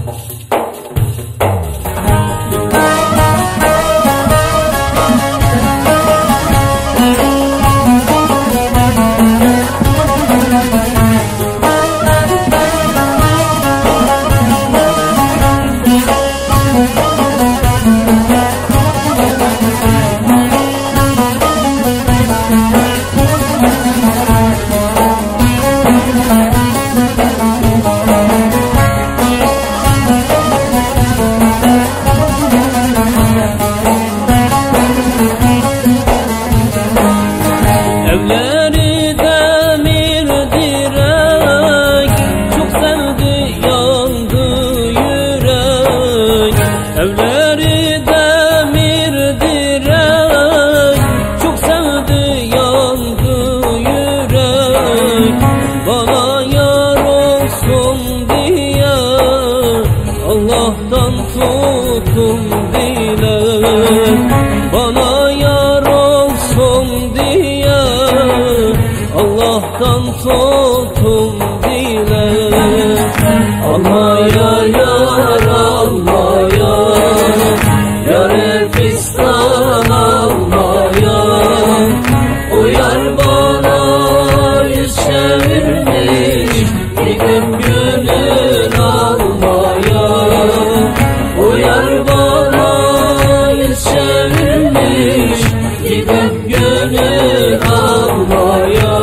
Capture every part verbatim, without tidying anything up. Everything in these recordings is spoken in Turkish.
Evleri demir direk, çok sevdi yandı yürek. Bana yar olsun diye Allah'tan tuttum dilek. Bana yar olsun diye Allah'tan tuttum dilek. Allah ya yar, Allah ya yar fistan, Allah ya. O yar bana yüz çevirmiş, gidip gönül alma ya. O yar bana yüz çevirmiş, gidip gönül alma ya.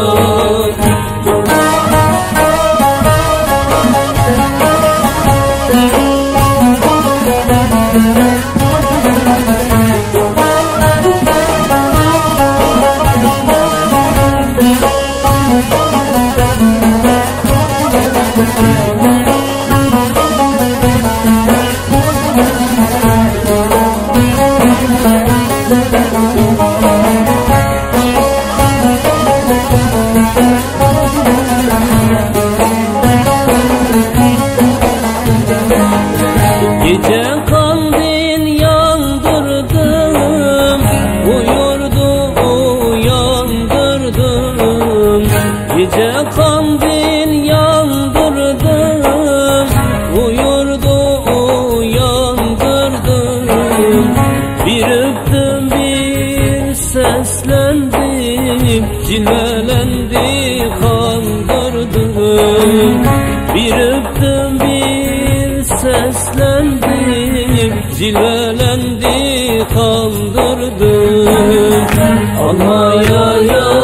Gece kandil yandırdım, uyurdu uyandırdım. Gece kandil yandırdım, uyurdu uyandırdım. Bir öptüm bir seslendim, cilvelendi kandırdım. Bir öptüm bir seslendim, cilvelendi kandırdım. Allah ya ya